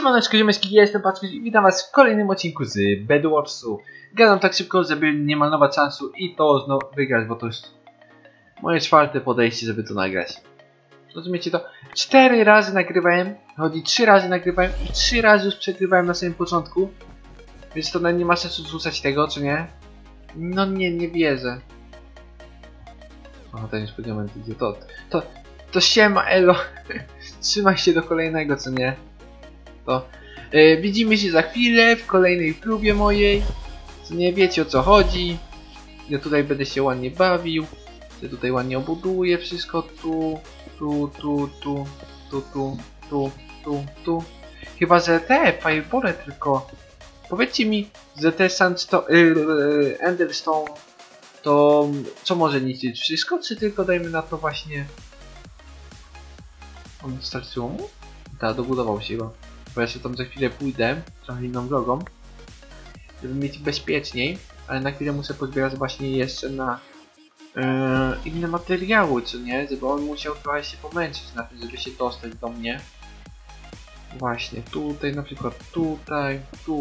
Siemaneczko ziomeczki, ja jestem Paczko i witam was w kolejnym odcinku z Bedwarsu. Gadam tak szybko, żeby nie marnować czasu i to znowu wygrać, bo to jest moje czwarte podejście, żeby to nagrać. Rozumiecie to? 4 razy nagrywałem, chodzi 3 razy nagrywałem i 3 razy już przegrywałem na samym początku. Więc to nawet nie ma sensu zrzucać tego, czy nie? No nie wierzę. O, ten już moment idzie, to siema elo. Trzymaj się do kolejnego, co nie? To widzimy się za chwilę w kolejnej próbie mojej. Co nie wiecie, o co chodzi. Ja tutaj będę się ładnie bawił. Ja tutaj ładnie obuduję wszystko tu. Chyba że te firebole tylko. Powiedzcie mi, że te sandstone, enderstone to co może niszczyć? Wszystko, czy tylko dajmy na to właśnie... On starczyło mu? Tak, dobudował się chyba. Bo ja się tam za chwilę pójdę, trochę inną drogą, żeby mieć bezpieczniej, ale na chwilę muszę pozbierać właśnie jeszcze na inne materiały, co nie? Żeby on musiał trochę się pomęczyć na tym, żeby się dostać do mnie. Właśnie, tutaj na przykład, tutaj,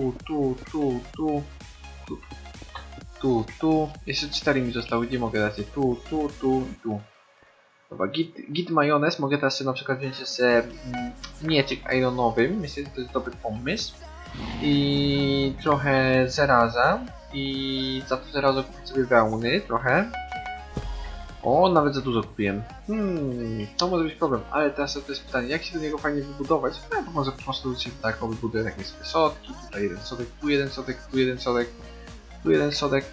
tu. Jeszcze 4 mi zostały, gdzie mogę dać? Tu. Dobra, git majonez, mogę teraz sobie na przykład wziąć jeszcze mieczyk ironowy, myślę, że to jest dobry pomysł. I trochę żelaza. I za to żelazo kupię sobie wełny trochę. O, nawet za dużo kupiłem. To może być problem, ale teraz to jest pytanie, jak się do niego fajnie wybudować? No to może po prostu się tak wybuduję takie sobie sodki, tutaj jeden sodek, tu jeden sodek, tu jeden sodek, tu jeden sodek,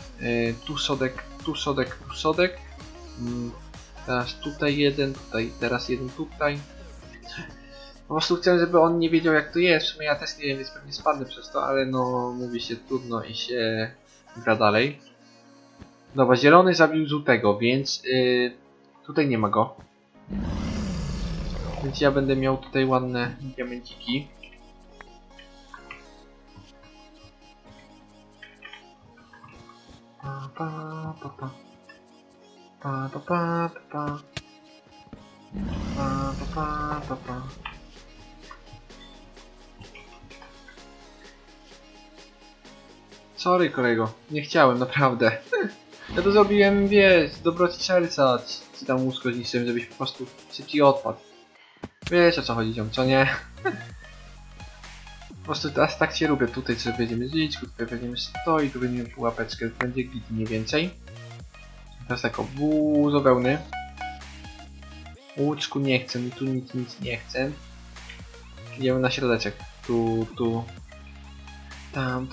tu sodek. Teraz tutaj jeden, teraz jeden tutaj. Po prostu chcę, żeby on nie wiedział jak to jest. W sumie ja też nie wiem, więc pewnie spadnę przez to, ale no mówi się trudno i się gra dalej. Dobra, zielony zabił żółtego, więc tutaj nie ma go. Więc ja będę miał tutaj ładne diamenciki. Sorry kolego, nie chciałem, naprawdę. Ja to zrobiłem, wiesz, z dobroci serca, czy tam łóżko zniszczyłem, żebyś po prostu szybciej odpadł. Wiesz o co chodzi, ziom, co nie? Po prostu teraz tak się lubię, tutaj sobie będziemy żyć, tutaj będziemy stoi, tu będziemy pułapeczkę, będzie git mniej więcej. Teraz tak o dużo wełny. Łuczku nie chcę, tu nic nie chcę. Idziemy na środeczek. Tu. Tam.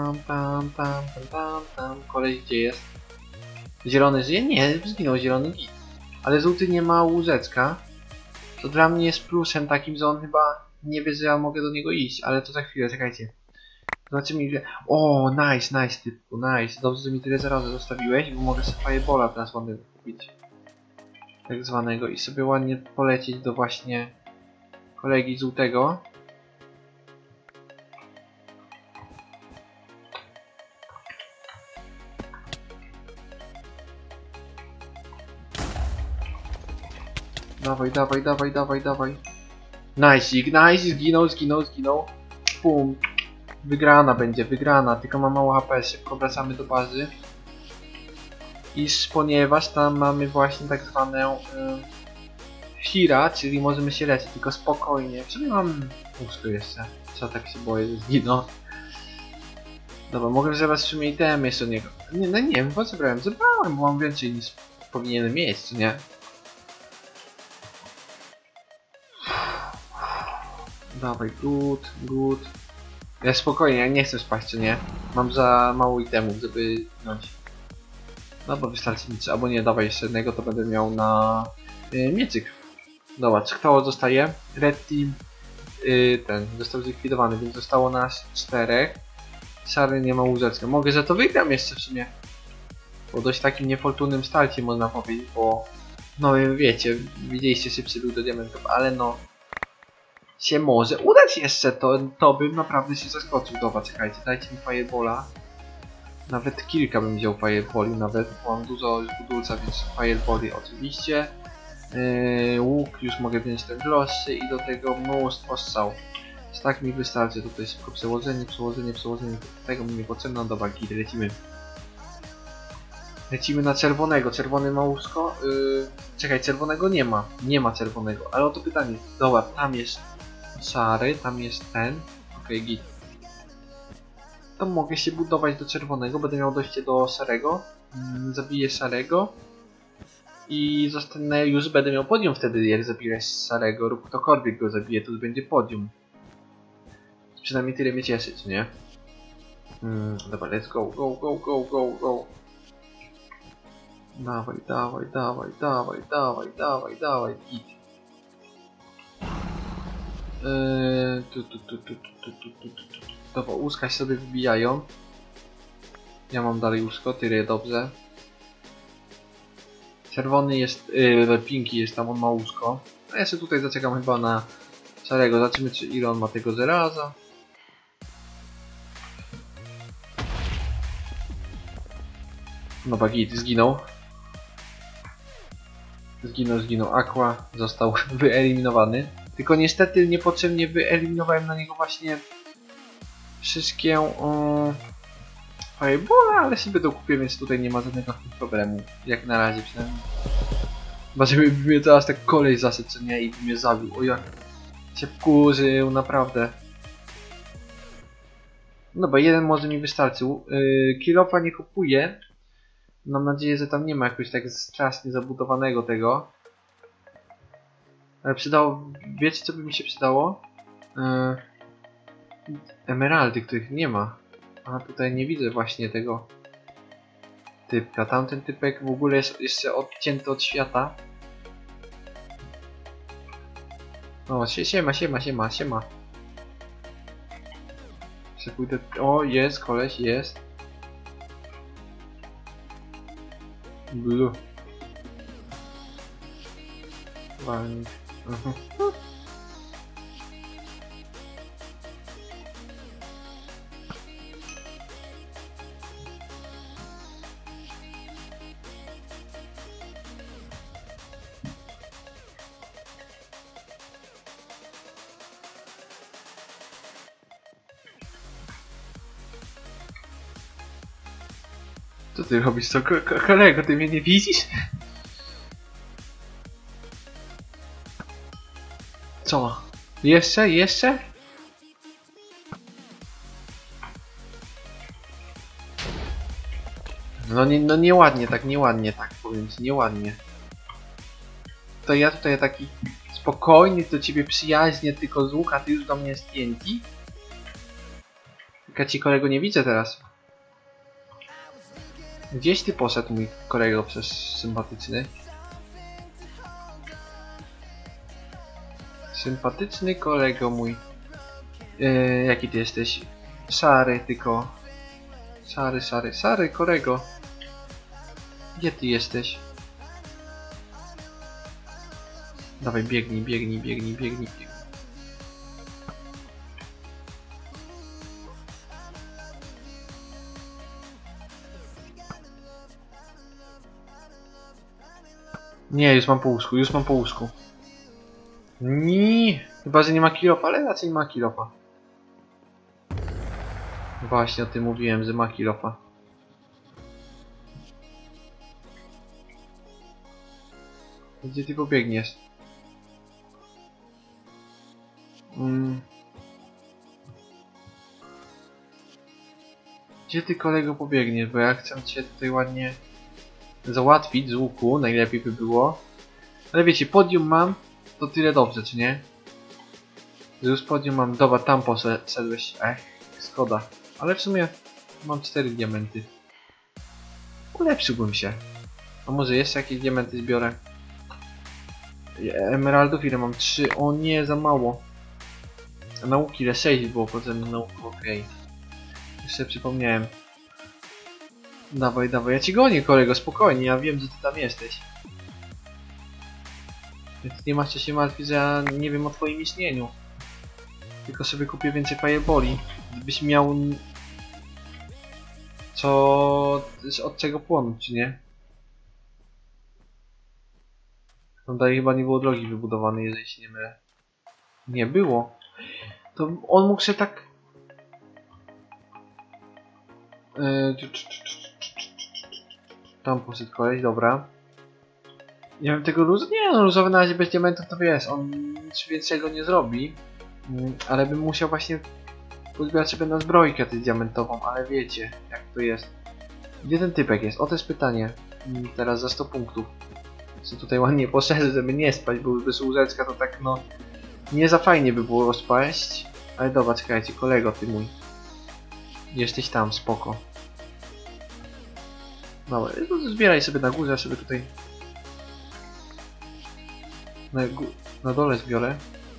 Koleś gdzie jest? Zielony żyje? Nie, zginął zielony git. Ale żółty nie ma łóżeczka. To dla mnie jest plusem takim, że on chyba nie wie, że ja mogę do niego iść. Ale to za chwilę, czekajcie. Zobaczymy ile... O, nice typku, nice. Dobrze, że mi tyle zarazem zostawiłeś, bo mogę sobie firebola teraz ładnie kupić. Tak zwanego i sobie ładnie polecieć do właśnie kolegi żółtego. Dawaj. Nice, zginął. Pum. Wygrana będzie, tylko ma mało HP, szybko wracamy do bazy. Ponieważ tam mamy właśnie tak zwaną Hira, czyli możemy się leczyć, tylko spokojnie. W sumie mam łóżko jeszcze, co tak się boję, że zginął. Dobra, mogę zebrać w sumie itemy jeszcze od niego. Nie wiem, po co zebrałem, bo mam więcej niż powinienem mieć, czy nie? Dawaj, good. Ja spokojnie, ja nie chcę spać, czy nie? Mam za mało itemów, żeby wziąć. No bo wystarczy nic, albo nie, dawaj jeszcze jednego, to będę miał na miecyk. Dobra, kto zostaje? Red Team, ten, został zlikwidowany, więc zostało nas 4. Szary nie ma łóżeczka. Mogę, że to wygram jeszcze w sumie. Po dość takim niefortunnym starcie można powiedzieć, bo... No wiecie, widzieliście szybszy był do diamentów, ale no... się może udać jeszcze, to bym naprawdę się zaskoczył. Dobra, czekajcie, dajcie mi firebola. Nawet kilka bym wziął fireboli, nawet mam dużo budulca, więc fireboli oczywiście. Łuk już mogę wziąć ten droższy i do tego mnóstwo strzał. Tak mi wystarczy, tutaj szybko przełożenie, tego mi nie potrzebne, no dobra, git, lecimy. Lecimy na czerwonego, czerwony ma łóżko, czekaj, czerwonego nie ma, czerwonego, ale oto pytanie, dobra, tam jest szary, tam jest ten, okej, git. To mogę się budować do czerwonego, będę miał dojście do szarego, zabiję szarego i zostanę, już będę miał podium wtedy, jak zabiję szarego lub ktokolwiek go zabije, to już będzie podium. Przynajmniej tyle mnie cieszy, czy nie? Dobra, let's go, go. Dawaj, git. Dobra, łóżka się sobie wybijają. Ja mam dalej łóżko, tyle dobrze. Czerwony jest, pinki jest tam, on ma łóżko. A ja sobie tutaj zaczekam chyba na szarego, zobaczymy czy ile on ma tego żelaza. Dobra, git, zginął. Zginął Aqua, został wyeliminowany. Tylko niestety niepotrzebnie wyeliminowałem na niego właśnie wszystkie Fireballa, ale sobie dokupię, więc tutaj nie ma żadnego problemu. Jak na razie przynajmniej. Chyba żeby mnie teraz tak kolej zasypł, co nie, i by mnie zabił. O jak się wkurzył, naprawdę. No bo jeden może mi wystarczył. Kilofa nie kupuję. Mam nadzieję, że tam nie ma jakoś tak strasznie zabudowanego tego. Ale przydało... Wiecie co by mi się przydało? Emeraldy, których nie ma. A tutaj nie widzę właśnie tego typka. Tamten typek w ogóle jest jeszcze odcięty od świata. O, siema. Jeszcze pójdę... O, jest, koleś, jest. Blue. Walnik. Co ty robisz? Co? Kolego, ty mnie nie widzisz? Co? Jeszcze? No nieładnie tak powiem ci, nieładnie. To ja tutaj taki spokojny, do ciebie przyjaźnie, tylko z łuka, ty już do mnie jest TNT? Ja ci kolego nie widzę teraz. Gdzieś ty poszedł, mój kolego, przez sympatyczny? Sympatyczny kolego mój. Jaki ty jesteś? Szary tylko. Szary kolego. Gdzie ty jesteś? Dawaj, biegnij. Nie, już mam po łóżku. Nie, chyba że nie ma kilofa, ale raczej ma kilofa. Właśnie o tym mówiłem, że ma kilofa. Gdzie ty pobiegniesz? Gdzie ty kolego pobiegniesz? Bo ja chcę cię tutaj ładnie załatwić z łuku, najlepiej by było. Ale wiecie, podium mam, to tyle dobrze, czy nie? Już podium mam, dobra, tam poszedłeś, szkoda. Ale w sumie mam 4 diamenty. Ulepszyłbym się. A może jeszcze jakieś diamenty zbiorę? Emeraldów ile mam? 3, o nie, za mało. A nauki ile? 6 było potem nauki, okej. Jeszcze przypomniałem. Dawaj, ja ci gonię kolego, spokojnie, ja wiem, że ty tam jesteś. Więc nie masz co się martwić, że ja nie wiem o twoim istnieniu. Tylko sobie kupię więcej fireballi, żebyś miał od czego płonąć, czy nie? Tam dalej chyba nie było drogi wybudowanej, jeżeli się nie mylę. Nie było. To on mógł się tak... Tam poszedł koleś, dobra. Nie wiem tego luz... Nie no, luzowy na razie bez diamentów to wiesz, on nic większego nie zrobi. Ale bym musiał właśnie uzbierać sobie na zbrojkę tę diamentową, ale wiecie jak to jest. Gdzie ten typek jest? O, to jest pytanie. Teraz za 100 punktów. Co tutaj ładnie poszedł, żeby nie spać, bo bez łóżeczka to tak no... Nie za fajnie by było spaść. Ale dobra, czekajcie, kolego ty mój. Jesteś tam, spoko. Dobra, no zbieraj sobie na górze, sobie tutaj... Na dole zbiorę.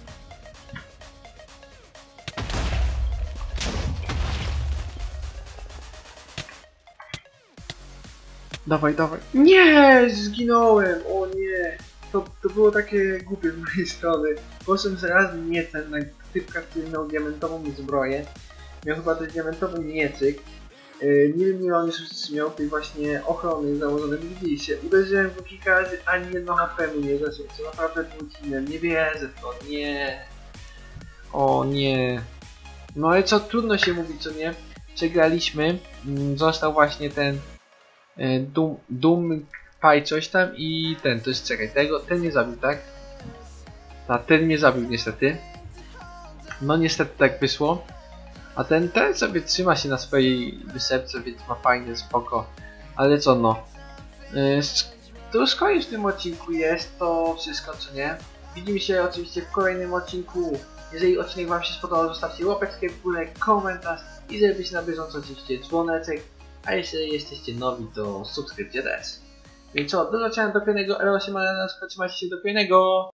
Dawaj, dawaj. Nie! Zginąłem! O nie! To było takie głupie z mojej strony. Poszedłem zaraz miecem na typka, który miał diamentową zbroję. Miał chyba też diamentowy miecyk. Nie wiem ile on już miał tej właśnie ochrony założonej. Widzieliście, uderzyłem go kilka razy, ani jedno HP mu nie zeszło. Co naprawdę było dziwne. Nie wierzę w to, nie. O nie. No ale co, trudno się mówić, co nie? Przegraliśmy. Został właśnie ten Doom Pie coś tam i ten, to jest, czekaj, ten mnie zabił, tak? A ten mnie zabił niestety. No niestety tak wyszło. A ten sobie trzyma się na swojej wysepce, więc ma fajne, spoko. Ale co no. To już koniec w tym odcinku jest, to wszystko, co nie? Widzimy się oczywiście w kolejnym odcinku. Jeżeli odcinek wam się spodobał, zostawcie łapeczkę w górę, komentarz i żeby być na bieżąco oczywiście dzwoneczek. A jeśli jesteście nowi, to subskrypcja też. No i co, do zobaczenia do kolejnego, trzymajcie się do kolejnego.